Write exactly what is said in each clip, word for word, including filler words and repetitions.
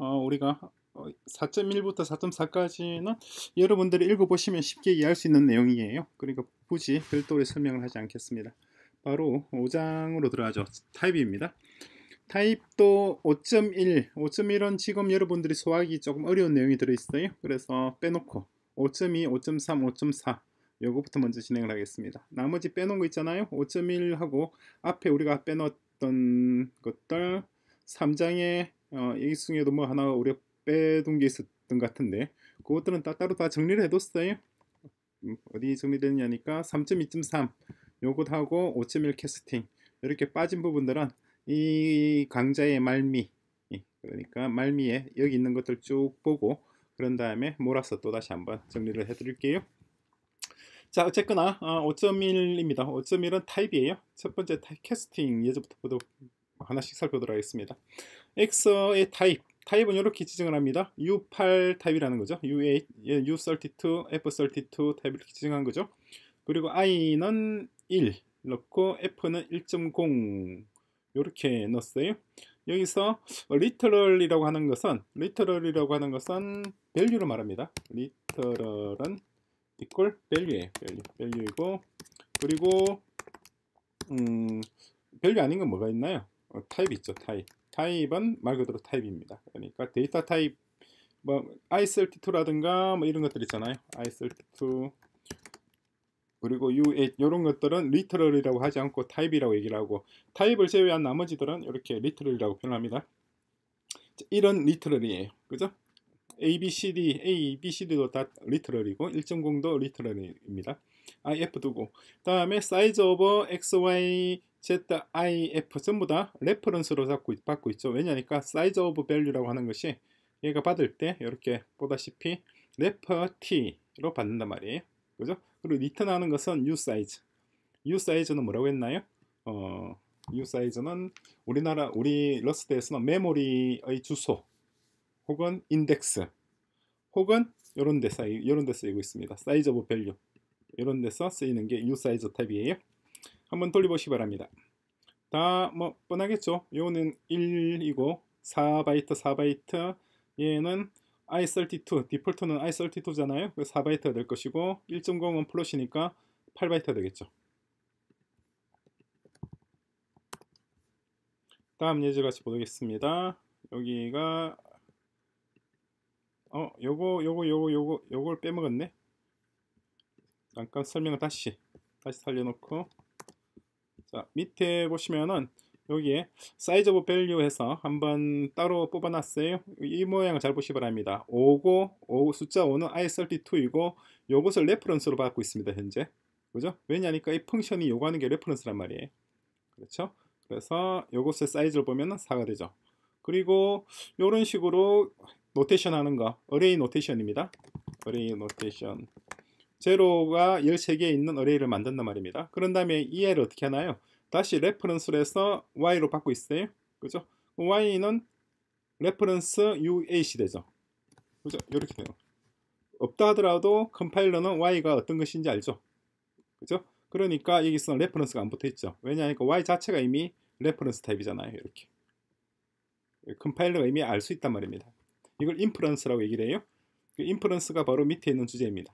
어, 우리가 사 점 일부터 사 점 사까지는 여러분들이 읽어보시면 쉽게 이해할 수 있는 내용이에요. 그러니까 굳이 별도로 설명을 하지 않겠습니다. 바로 오 장으로 들어가죠. 타입입니다. 타입도 오 점 일, 오 점 일은 지금 여러분들이 소화하기 조금 어려운 내용이 들어있어요. 그래서 빼놓고 오 점 이, 오 점 삼, 오 점 사 요거부터 먼저 진행을 하겠습니다. 나머지 빼놓은 거 있잖아요. 오 점 일하고 앞에 우리가 빼놓았던 것들 삼 장에 어, 이 중에도 뭐 하나 우리가 빼둔 게 있었던 것 같은데 그것들은 따로 다 정리를 해뒀어요. 음, 어디 정리됐냐니까 삼 점 이 점 삼 요것하고 오 점 일 캐스팅 이렇게 빠진 부분들은 이 강좌의 말미, 그러니까 말미에 여기 있는 것들 쭉 보고 그런 다음에 몰아서 또 다시 한번 정리를 해 드릴게요. 자, 어쨌거나 어, 오 점 일입니다. 오 점 일은 타입이에요. 첫 번째 타입 캐스팅 예제부터 보도록 하나씩 살펴보도록 하겠습니다. X의 타입, 타입은 이렇게 지정을 합니다. 유 에이트 타입이라는 거죠. 유 에이트, 유 삼십이, 에프 삼십이 타입을 이렇게 지정한 거죠. 그리고 I는 일 넣고 F는 일 점 공 이렇게 넣었어요. 여기서 literal이라고 하는 것은 literal이라고 하는 것은 value로 말합니다. literal은 equal value예요. value, value이고 그리고 음, value 아닌 건 뭐가 있나요? 어, 타입 있죠. 타입. 타입은 말 그대로 타입입니다. 그러니까 데이터 타입 뭐 아이 삼십이라든가 뭐 이런 것들 있잖아요. 아이 삼십이 그리고 유 에이트 이런 것들은 리터럴이라고 하지 않고 타입이라고 얘기를 하고 타입을 제외한 나머지들은 이렇게 리터럴이라고 표현합니다. 이런 리터럴이에요. 그죠? A, B, C, D, A, B, C, D도 다 리터럴이고 일 점 공도 리터럴입니다. I, F 두고 다음에 사이즈 오버 X, Y, Z, I, F 전부 다 레퍼런스로 잡고, 받고 있죠. 왜냐니까 사이즈 오브 밸류라고 하는 것이 얘가 받을 때 이렇게 보다시피 레퍼 T로 받는단 말이에요. 그죠? 그리고 리턴하는 것은 U 사이즈. U 사이즈는 뭐라고 했나요? 어, U 사이즈는 우리나라 우리 러스트에서는 메모리의 주소 혹은 인덱스 혹은 이런 데 쓰이 이런 데 쓰이고 있습니다. 사이즈 오브 밸류 이런 데서 쓰이는 게 U 사이즈 탭이에요. 한번 돌려보시기 바랍니다. 다 뭐 뻔하겠죠. 요는 일이고 사 바이트 사 바이트 얘는 아이 삼십이 디폴트는 아이 삼십이잖아요. 사 바이트가 될 것이고 일 점 공은 플롯이니까 팔 바이트가 되겠죠. 다음 예제 같이 보겠습니다. 여기가 어 요거 요거 요거 요거 요걸 빼먹었네. 잠깐 설명을 다시 다시 살려놓고 자 밑에 보시면은 여기에 사이즈 오브 밸류 해서 한번 따로 뽑아놨어요. 이 모양을 잘 보시기 바랍니다. 오고 오, 숫자 오는 아이 삼십이이고 요것을 레퍼런스로 받고 있습니다. 현재 그죠? 왜냐니까 이 펑션이 요구하는 게 레퍼런스란 말이에요. 그렇죠? 그래서 요것의 사이즈를 보면 사가 되죠. 그리고 이런 식으로 노테이션 하는 거 어레이 노테이션입니다. 어레이 노테이션 제로가 열세 개 있는 어레이를 만든단 말입니다. 그런 다음에 이 애를 어떻게 하나요? 다시 레퍼런스로 해서 Y로 받고 있어요. 그죠? Y는 레퍼런스 유 에잇이 되죠. 그죠? 이렇게 돼요. 없다 하더라도 컴파일러는 Y가 어떤 것인지 알죠. 그죠? 그러니까 여기서 레퍼런스가 안 붙어 있죠. 왜냐하면 Y 자체가 이미 레퍼런스 타입이잖아요. 이렇게. 컴파일러가 이미 알 수 있단 말입니다. 이걸 인퍼런스라고 얘기를 해요. 그 인퍼런스가 바로 밑에 있는 주제입니다.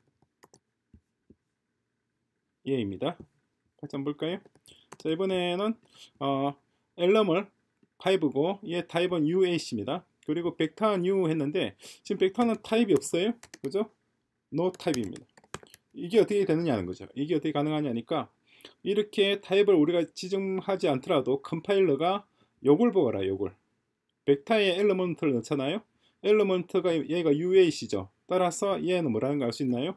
얘입니다. 같이 한번 볼까요? 자, 이번에는 어, 엘럼을 파이브고 얘 타입은 유 에잇입니다. 그리고 벡터는 U 했는데 지금 벡터는 타입이 없어요. 그죠? 노 타입입니다. 이게 어떻게 되느냐는 거죠. 이게 어떻게 가능하냐니까 이렇게 타입을 우리가 지정하지 않더라도 컴파일러가 요걸 보거라. 요걸 벡터에 엘리먼트를 넣잖아요. 엘리먼트가 얘가 유 에잇이죠. 따라서 얘는 뭐라는 걸 알 수 있나요?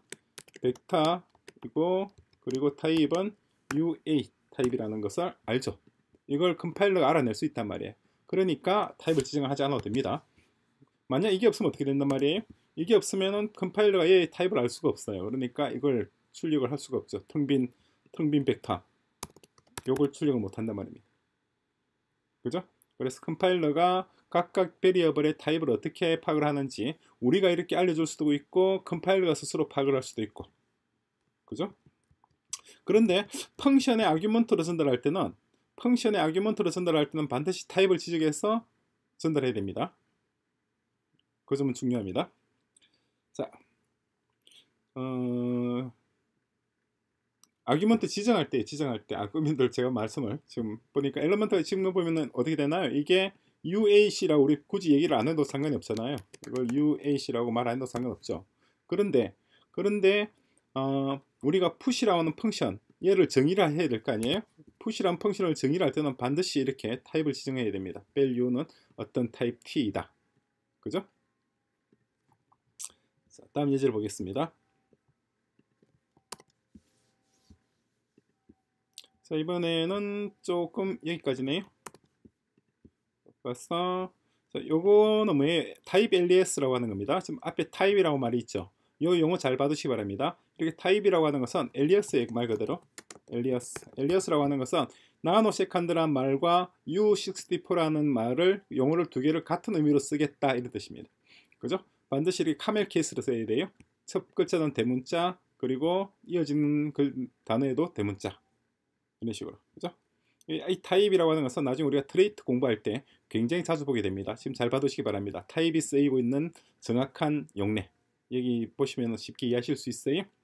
벡터이고 그리고 타입은 유 에잇 타입이라는 것을 알죠. 이걸 컴파일러가 알아낼 수 있단 말이에요. 그러니까 타입을 지정하지 않아도 됩니다. 만약 이게 없으면 어떻게 된단 말이에요? 이게 없으면은 컴파일러가 얘의 타입을 알 수가 없어요. 그러니까 이걸 출력을 할 수가 없죠. 텅빈 텅빈 벡터 요걸 출력을 못 한단 말입니다. 그죠? 그래서 컴파일러가 각각 베리어블의 타입을 어떻게 파악을 하는지 우리가 이렇게 알려줄 수도 있고 컴파일러가 스스로 파악을 할 수도 있고 그죠? 그런데 펑션의 아규먼트로 전달할 때는 펑션의 아규먼트로 전달할 때는 반드시 타입을 지정해서 전달해야 됩니다. 그 점은 중요합니다. 자, 어, 아규먼트 지정할 때 지정할 때 아규먼트를 제가 말씀을 지금 보니까 엘리먼트가 지금 보면은 어떻게 되나요? 이게 유에이씨라고 우리 굳이 얘기를 안 해도 상관이 없잖아요. 이걸 유에이씨라고 말 안 해도 상관없죠. 그런데 그런데 어, 우리가 push라고 하는 펑션 얘를 정의를 해야 될 거 아니에요? push라는 펑션을 정의를 할 때는 반드시 이렇게 타입을 지정해야 됩니다. value는 어떤 타입 t이다. 그죠? 자, 다음 예제를 보겠습니다. 자, 이번에는 조금 여기까지네요. 그래서 자, 요거는 뭐예요? 타입 엘이에스라고 하는 겁니다. 지금 앞에 타입이라고 말이 있죠. 요 용어 잘 받으시기 바랍니다. 이렇게 타입이라고 하는 것은 엘리어스의 말 그대로 엘리어스 엘리어스라고 하는 것은 나노세컨드라는 말과 유 식스티포라는 말을 용어를 두 개를 같은 의미로 쓰겠다 이런 뜻입니다. 그죠? 반드시 이렇게 카멜 케이스로 써야 돼요. 첫 글자는 대문자, 그리고 이어지는 글, 단어에도 대문자. 이런 식으로. 그죠? 이, 이 타입이라고 하는 것은 나중에 우리가 트레이트 공부할 때 굉장히 자주 보게 됩니다. 지금 잘 봐두시기 바랍니다. 타입이 쓰이고 있는 정확한 용례. 여기 보시면 쉽게 이해하실 수 있어요.